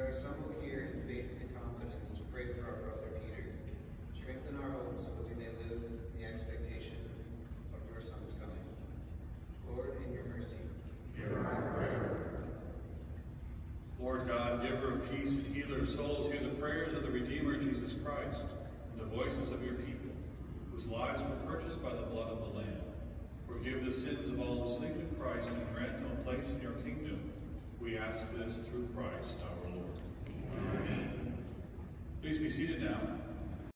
are assembled here in faith and confidence to pray for our brother Peter. Strengthen our hope so that we may live in the expectation of your Son's coming. Lord, in your mercy, hear our prayer. Lord God, giver of peace and healer of souls, hear the prayers of the Redeemer Jesus Christ and the voices of your people, whose lives were purchased by the blood of the Lamb. Forgive the sins of all who sleep in Christ and grant them a place in your kingdom. We ask this through Christ our Lord. Amen. Please be seated now.